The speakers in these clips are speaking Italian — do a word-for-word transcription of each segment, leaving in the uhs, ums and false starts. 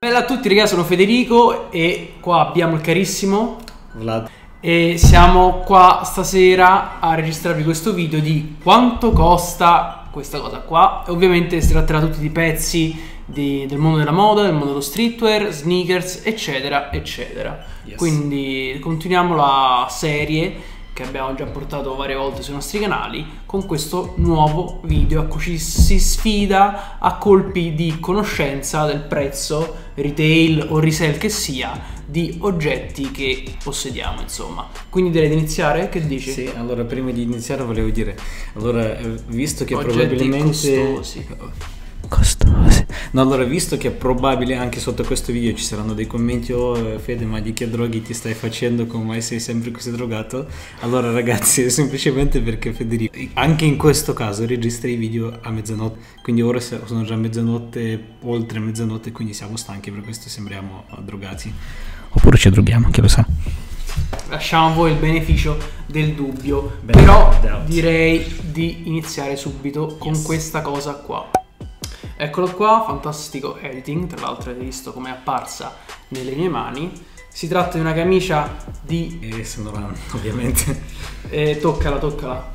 Bella a tutti ragazzi, sono Federico e qua abbiamo il carissimo Vlad. E siamo qua stasera a registrarvi questo video di quanto costa questa cosa qua. E ovviamente si tratterà tutti di pezzi di, del mondo della moda, del mondo dello streetwear, sneakers eccetera eccetera. Yes. Quindi continuiamo la serie che abbiamo già portato varie volte sui nostri canali con questo nuovo video a cui ci si sfida a colpi di conoscenza del prezzo retail o resale che sia di oggetti che possediamo, insomma. Quindi direi di iniziare, che dici? Sì, allora prima di iniziare volevo dire, allora visto che oggetti probabilmente costosi. costosi no allora visto che è probabile anche sotto questo video ci saranno dei commenti: oh Fede, ma di che droghi ti stai facendo, come mai sei sempre così drogato? Allora ragazzi, è semplicemente perché Federico anche in questo caso registra i video a mezzanotte, quindi ora sono già mezzanotte, oltre mezzanotte, quindi siamo stanchi, per questo sembriamo drogati, oppure ci droghiamo, chi lo sa. Lasciamo a voi il beneficio del dubbio. Beh, però doubt. direi di iniziare subito con Yes. questa cosa qua. Eccolo qua, fantastico editing, tra l'altro avete visto come è apparsa nelle mie mani. Si tratta di una camicia di... E se non vanno, ovviamente. Eh, toccala, toccala.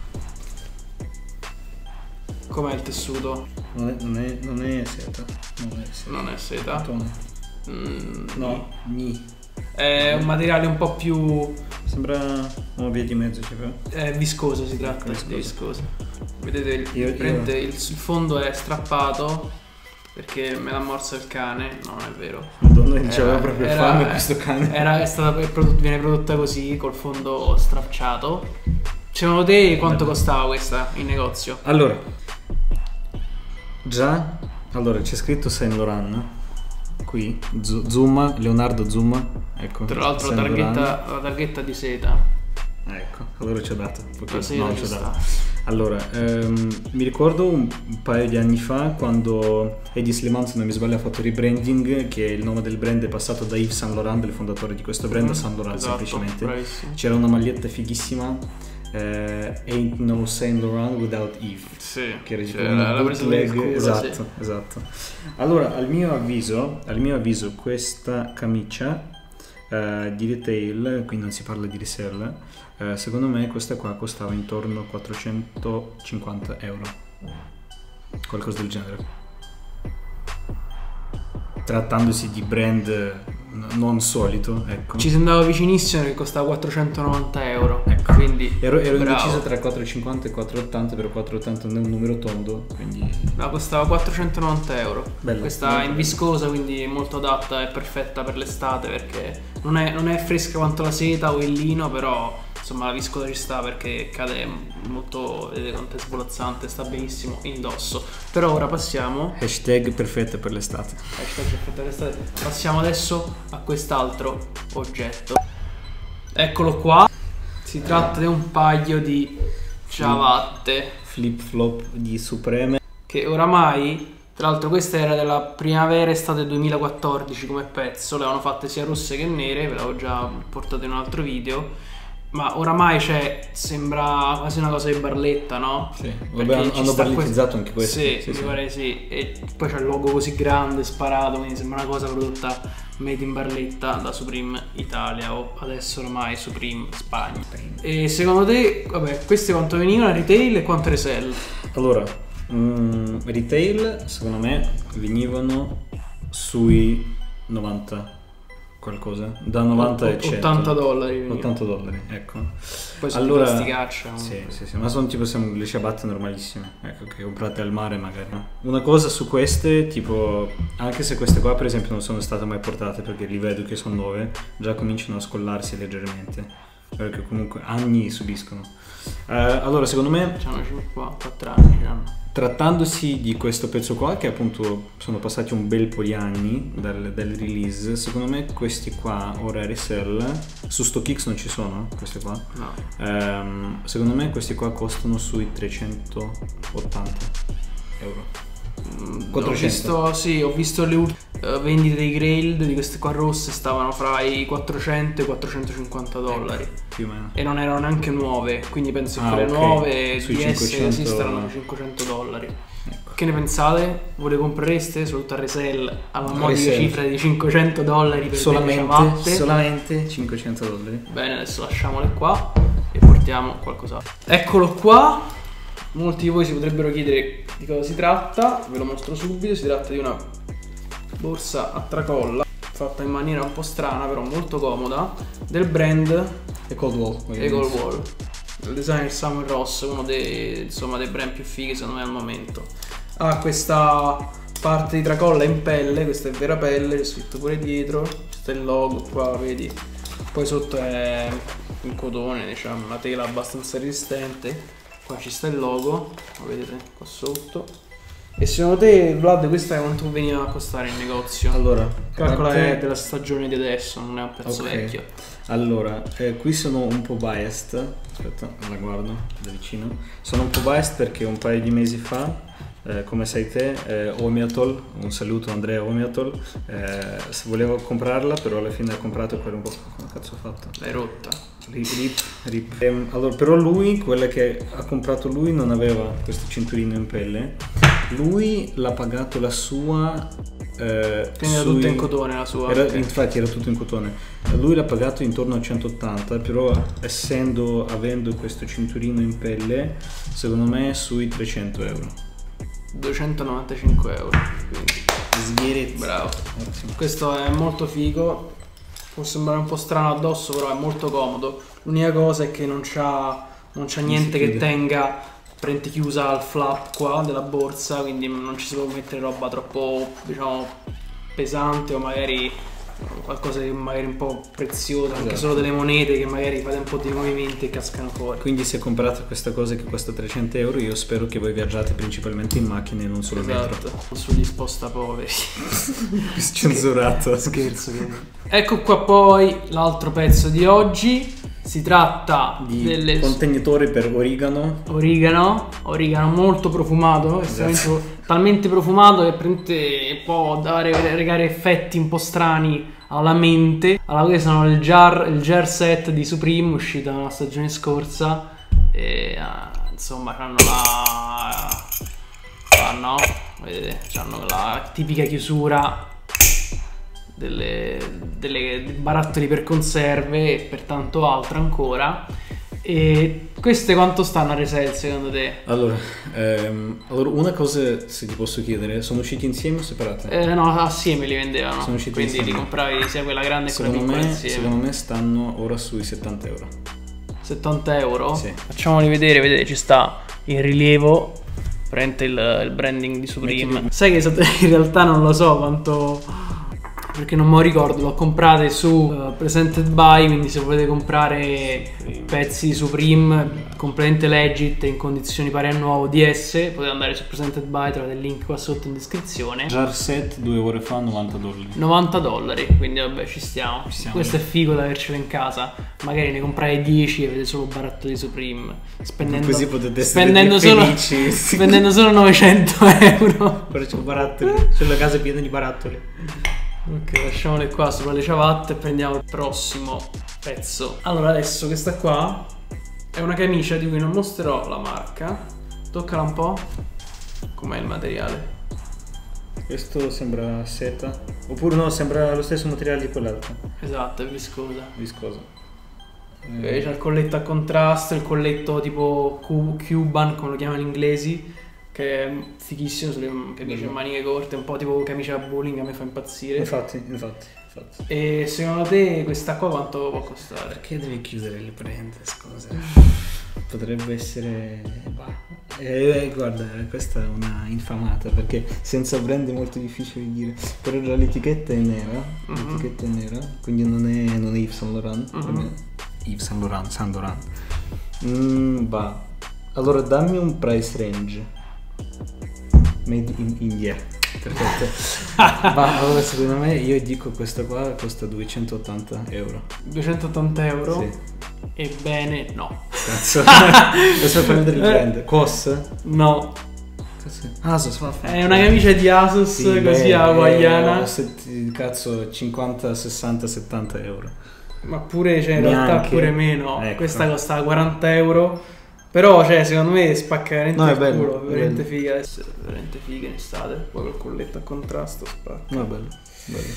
Com'è il tessuto? Non è, non è, non è seta. Non è seta. Non è seta? Cotone. Mm, No, ni. È un materiale un po' più... Sembra una via di mezzo, cioè. È viscoso, si tratta Viscoso. di viscoso. Vedete, il, Io- io- prende il, il fondo è strappato perché me l'ha morso il cane. No, non è vero. Madonna, diceva Era- proprio era- fame questo cane. Era, è stata, è prodotto- viene prodotta così, col fondo stracciato. Secondo te quanto costava questa in negozio? Allora, già, allora c'è scritto Saint Laurent qui, Z- Zuma, Leonardo Zuma, ecco. Tra l'altro la Saint Laurent. targhetta, la targhetta di seta. Ecco, allora ci ho dato. La seta No, ci ci ho sta. dato. Allora, ehm, mi ricordo un, un paio di anni fa quando Eddie Slimane, se non mi sbaglio, ha fatto rebranding, che il nome del brand è passato da Yves Saint Laurent, il fondatore di questo brand, a Saint Laurent, Esatto, semplicemente. bravissimo. C'era una maglietta fighissima, eh, Ain't No Saint Laurent Without Yves. Sì, Che era tipo cioè, una l'ha presa per il bootleg, culo, esatto, sì. esatto. Allora, al mio avviso, al mio avviso questa camicia eh, di retail, qui non si parla di resell, eh, secondo me questa qua costava intorno a quattrocentocinquanta euro, qualcosa del genere, trattandosi di brand n- non solito, ecco. Ci sembrava vicinissimo che costava quattrocentonovanta euro. Ecco. Quindi Ero, ero bravo. indeciso tra quattrocentocinquanta e quattrocentottanta, però quattrocentottanta non è un numero tondo, quindi... No, costava quattrocentonovanta euro. Bella, Questa molto è in bella. viscosa, quindi è molto adatta, è perfetta per l'estate perché non è, non è fresca quanto la seta o il lino, però insomma la viscosa ci sta perché cade molto, vedete quanto è svolazzante, sta benissimo indosso. Però ora passiamo Hashtag perfetta per l'estate. hashtag perfetta per l'estate. Passiamo adesso a quest'altro oggetto. Eccolo qua. Si tratta di un paio di ciabatte Flip flop di Supreme. che oramai, tra l'altro questa era della primavera estate duemilaquattordici come pezzo, le avevano fatte sia rosse che nere, ve l'avevo già portato in un altro video, ma oramai c'è, sembra quasi una cosa di Barletta, no? Sì, Perché vabbè, ci hanno sta barlettizzato questo- anche questo. Sì, Sì, mi sì. pare sì, e poi c'è il logo così grande, sparato, quindi sembra una cosa prodotta made in Barletta da Supreme Italia o adesso ormai Supreme Spagna. E secondo te, vabbè, queste quanto venivano a retail e quanto resell? Allora, mm, retail secondo me venivano sui novanta qualcosa, da novanta e cento. ottanta dollari venivano. ottanta dollari, ecco. Poi sono Allora, di plasticaccia. sì, sì, sì, ma sono tipo siamo le ciabatte normalissime, ecco, che comprate al mare magari. No? Una cosa su queste, tipo, anche se queste qua per esempio non sono state mai portate perché li vedo che sono nuove, già cominciano a scollarsi leggermente, perché comunque anni subiscono. Eh, allora, secondo me, C'hanno quattro anni, c'hanno. trattandosi di questo pezzo qua, che appunto sono passati un bel po' di anni dal, dal release, secondo me questi qua ora resell su StockX non ci sono questi qua. No. Ehm, secondo me questi qua costano sui trecentottanta euro. Mm, Ho quattrocento. visto, sì, ho visto le ultime. uh, vendite dei Grailed di queste qua rosse stavano fra i quattrocento e i quattrocentocinquanta dollari, più o meno, e non erano neanche nuove, quindi penso ah, che le okay. nuove sui D S cinquecento esistano cinquecento dollari. Ecco. Che ne pensate? Voi le comprereste soprattutto a resell alla modica resell. cifra di cinquecento dollari per solamente, delle ciabatte? solamente cinquecento dollari. Bene, adesso lasciamole qua e portiamo qualcos'altro. Eccolo qua. Molti di voi si potrebbero chiedere di cosa si tratta, ve lo mostro subito. Si tratta di una borsa a tracolla fatta in maniera un po' strana, però molto comoda, del brand Eco Wall. Eco Wall. Il designer Samuel Ross, uno dei, insomma, dei brand più fighi secondo me al momento. Ha questa parte di tracolla in pelle, questa è vera pelle, c'è scritto pure dietro, questo è il logo qua, vedi. Poi sotto è in cotone, diciamo, una tela abbastanza resistente. Qua ci sta il logo, lo vedete qua sotto. E secondo te, Vlad, questa quanto veniva a costare in negozio? Allora, calcola parte... è della stagione di adesso, non è un pezzo okay. vecchio. Allora, eh, qui sono un po' biased. Aspetta, la guardo da vicino. Sono un po' biased perché un paio di mesi fa, eh, come sai te, eh, Omiatol, un saluto Andrea Omiatol, eh, volevo comprarla, però alla fine ha comprato quello un po'. Come cazzo ha fatto? L'hai rotta. Rip, rip, rip. Ehm, allora, però lui, quella che ha comprato lui, non aveva questo cinturino in pelle. Lui l'ha pagato la sua. Eh, Quindi era sui... tutta in cotone la sua. Era, okay. Infatti era tutto in cotone. Lui l'ha pagato intorno a centottanta, però essendo avendo questo cinturino in pelle, secondo me sui trecento euro. duecentonovantacinque euro. Quindi. Sghiretti. Bravo. Ottimo. Questo è molto figo. Può sembrare un po' strano addosso, però è molto comodo. L'unica cosa è che non c'ha, non c'ha niente che tenga prende chiusa al flap qua della borsa, quindi non ci si può mettere roba troppo, diciamo, pesante o magari qualcosa di magari un po' prezioso, esatto. Anche solo delle monete che magari fate un po' di movimenti e cascano fuori. Quindi se comprate questa cosa che costa trecento euro, io spero che voi viaggiate principalmente in macchina e non solo esatto. metro. Sugli spostapoveri. Censurato. Scherzo. Ecco qua poi l'altro pezzo di oggi. Si tratta di delle contenitori per origano. Origano, origano molto profumato, esatto. Talmente profumato che prende, può dare, regare effetti un po' strani alla mente. Allora, questi sono il jar, il jar set di Supreme, uscito la stagione scorsa. E uh, insomma, hanno la. Ah, no, vedete, hanno la tipica chiusura. Delle, delle barattoli per conserve e per tanto altro ancora. E queste quanto stanno a resell secondo te? Allora, ehm, allora una cosa se ti posso chiedere, sono usciti insieme o separate? Eh, no, assieme li vendevano. Sono usciti quindi insieme. li compravi sia quella grande che quella secondo piccola me, insieme. secondo me stanno ora sui settanta euro. settanta euro? Sì. Facciamoli vedere, vedete ci sta in rilievo prende il, il branding di Supreme. Metti... Sai che in realtà non lo so quanto, perché non me lo ricordo, l'ho comprate su uh, Presented By, quindi se volete comprare pezzi Supreme completamente legit in condizioni pari a nuovo D S, potete andare su Presented By, trovate il link qua sotto in descrizione. Jar set due ore fa novanta dollari. novanta dollari, quindi vabbè ci stiamo. Ci stiamo. Questo è figo da avercelo in casa. Magari ne comprate dieci e avete solo barattoli Supreme. Spendendo, così potete spendendo essere solo, felici. spendendo solo novecento euro. Però c'è barattoli, c'è la casa piena di barattoli. Ok, lasciamole qua sopra le ciabatte e prendiamo il prossimo pezzo. Allora adesso questa qua è una camicia di cui non mostrerò la marca. Toccala un po'. Com'è il materiale? Questo sembra seta. Oppure no, sembra lo stesso materiale di quell'altro. Esatto, è viscosa. Viscosa. Okay, eh. C'è il colletto a contrasto, il colletto tipo Cuban, come lo chiamano gli inglesi, che è fighissimo sulle camicie a maniche corte, un po' tipo camicia da bowling, a me fa impazzire. Infatti, infatti, infatti. E secondo te questa qua quanto può costare? Perché devi chiudere le prende, scusa? Potrebbe essere... Bah. Eh, guarda, questa è una infamata, perché senza brand è molto difficile dire. Però già l'etichetta è nera, mm-hmm. l'etichetta è nera, quindi non è, non è Yves Saint Laurent. Mm-hmm. Yves Saint Laurent, Saint Laurent. Mm, bah. Allora dammi un price range. Made in India. Perfetto. Ma allora secondo me io dico questa qua costa duecentottanta euro. duecentottanta euro? Sì. Ebbene no. Cazzo. Adesso prendere il brand. Cos? No. Asus, è una camicia di Asus, sì, così beh, hawaiana. Eh, cazzo, cinquanta, sessanta, settanta euro. Ma pure, cioè, in Neanche. realtà pure meno. Ecco. Questa costa quaranta euro. Però, cioè, secondo me spacca veramente No, è il bello, culo. è Veramente bello. figa. Adesso è veramente figa in estate. Poi col colletto a contrasto spacca. No, bello, bello.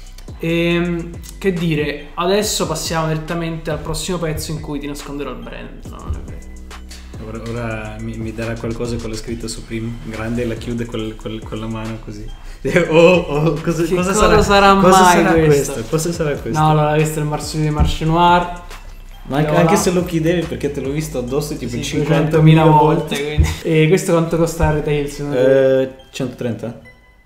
E che dire, adesso passiamo direttamente al prossimo pezzo in cui ti nasconderò il brand. No, non è vero. Ora, ora mi, mi darà qualcosa con la scritta Supreme grande e la chiude col, col, con la mano così. Oh, oh, cosa, Che cosa, cosa sarà, sarà cosa mai sarà questo? questo? Cosa sarà questo? No, allora questo è il marchio di Marche Noir. Ma anche, Viola. anche se lo chiudevi perché te l'ho visto addosso tipo Sì, cinquantamila duecentomila volte. volte. Quindi. E questo quanto costa a retail secondo te? Eh, centotrenta?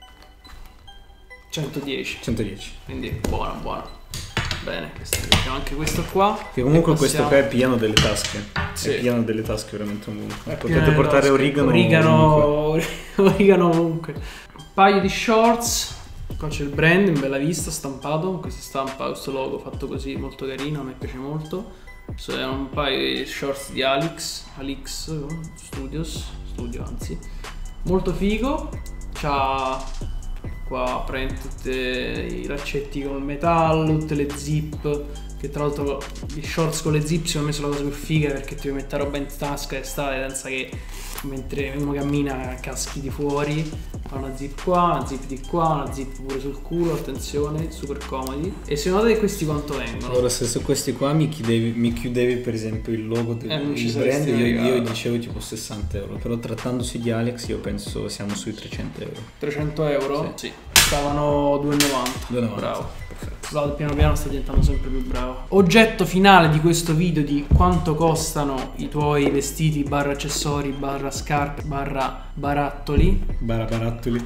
centodieci. centodieci. Quindi buono, buono. Bene, questo, mettiamo anche questo qua. Che comunque E questo passiamo- qua è pieno delle tasche. Sì. È pieno delle tasche veramente ovunque. È pieno Potete delle portare tasche. origano. Origano, origano ovunque. Un paio di shorts. Qua c'è il brand in bella vista stampato. Questa stampa, questo logo fatto così, molto carino. A me piace molto. Sono un paio di shorts di Alix. Alix Studios. Studio anzi. Molto figo. C'ha qua prende tutti i laccetti con il metallo, tutte le zip. Che tra l'altro gli shorts con le zip secondo me sono la cosa più figa perché ti puoi mettere roba in tasca e stare senza che mentre uno cammina caschi di fuori. Fa una zip qua, una zip di qua, una zip pure sul culo, attenzione, super comodi. E secondo te questi quanto vengono? Allora, se su questi qua mi chiudevi, mi chiudevi per esempio il logo del Eh, non ci il saresti brand, io, arrivato. io dicevo tipo sessanta euro. Però trattandosi di Alex io penso siamo sui trecento euro. trecento euro? Sì. Stavano due e novanta. due e novanta. Bravo. Perfetto. Vlad piano piano sta diventando sempre più bravo. Oggetto finale di questo video di quanto costano i tuoi vestiti barra accessori barra scarpe barra barattoli. Barabarattoli.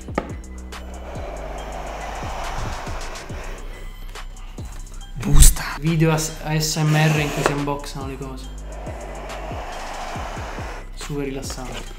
Busta. Video A S M R in cui si unboxano le cose. Super rilassante.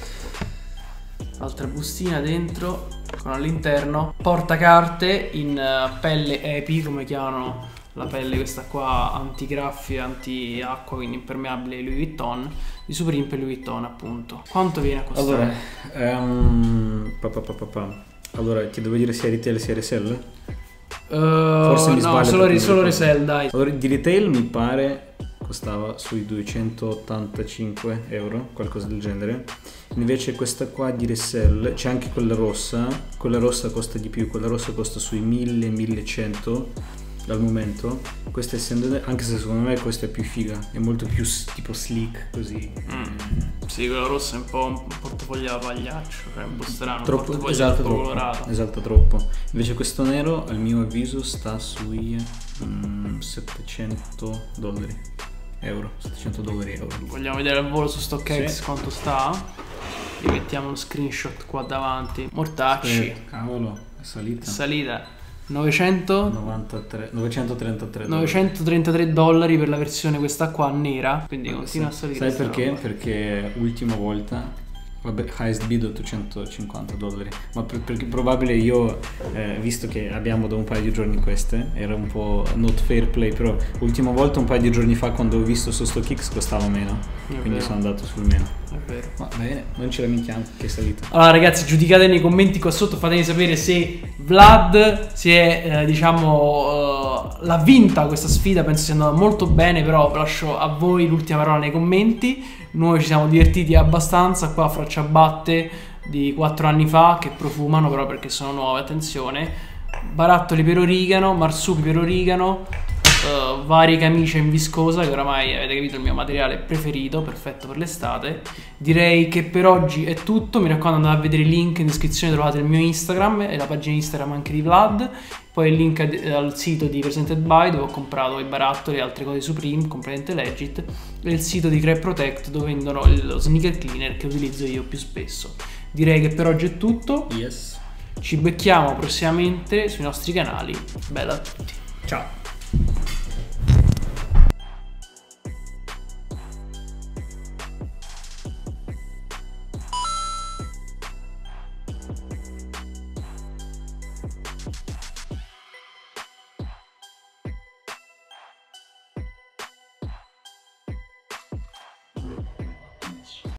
Altra bustina dentro con all'interno portacarte in uh, pelle epi, come chiamano la pelle questa qua, antigraffi, anti-acqua, quindi impermeabile Louis Vuitton, di Supreme per Louis Vuitton appunto. Quanto viene a costare? Allora, um, pa, pa, pa, pa, pa. allora ti devo dire sia retail sia resell? Uh, Forse mi no, sbaglio solo, perché solo mi ricordo. resell, dai. Allora, di retail mi pare costava sui duecentottantacinque euro, qualcosa del genere. Invece questa qua di resell, c'è anche quella rossa, quella rossa costa di più, quella rossa costa sui mille millecento al momento. Questa essendo, anche se secondo me questa è più figa, è molto più s- tipo slick così. Mm. Sì, quella rossa è un po' un portafoglio da pagliaccio, cioè un po' strano, Troppo, un portafoglio esatto, troppo troppo, colorato. esatto, troppo. Invece questo nero, al mio avviso, sta sui mm, settecento dollari euro, settecento dollari euro. Vogliamo vedere al volo su StockX Sì. quanto sta? Gli mettiamo uno screenshot qua davanti. Mortacci. Eh, cavolo, è salita. Salita novecento novantatré, novecentotrentatré dollari. novecentotrentatré dollari per la versione questa qua nera. Quindi Eh, continua sì. a salire. Sai sta perché? roba. Perché ultima volta, vabbè, highest bid ottocentocinquanta dollari, ma per, perché probabile io, eh, visto che abbiamo da un paio di giorni queste, era un po' not fair play, però ultima volta un paio di giorni fa quando ho visto su StockX costava meno, È quindi vero. sono andato sul meno. È vero. Va bene, non ce lamentiamo che è salita. Allora ragazzi, giudicate nei commenti qua sotto, fatemi sapere se Vlad si è, eh, diciamo, uh, l'ha vinta questa sfida. Penso sia andata molto bene, però lascio a voi l'ultima parola nei commenti. Noi ci siamo divertiti abbastanza qua fra ciabatte di quattro anni fa che profumano però perché sono nuove, attenzione. Barattoli per origano, marsupi per origano, uh, varie camicie in viscosa, che oramai avete capito il mio materiale preferito, perfetto per l'estate. Direi che per oggi è tutto, mi raccomando andate a vedere i link in descrizione, trovate il mio Instagram e la pagina Instagram anche di Vlad, poi il link ad- al sito di Presented By dove ho comprato i barattoli e altre cose Supreme, completamente legit, e il sito di Crep Protect dove vendono lo sneaker cleaner che utilizzo io più spesso. Direi che per oggi è tutto, Yes. ci becchiamo prossimamente sui nostri canali, bella a tutti. Ciao.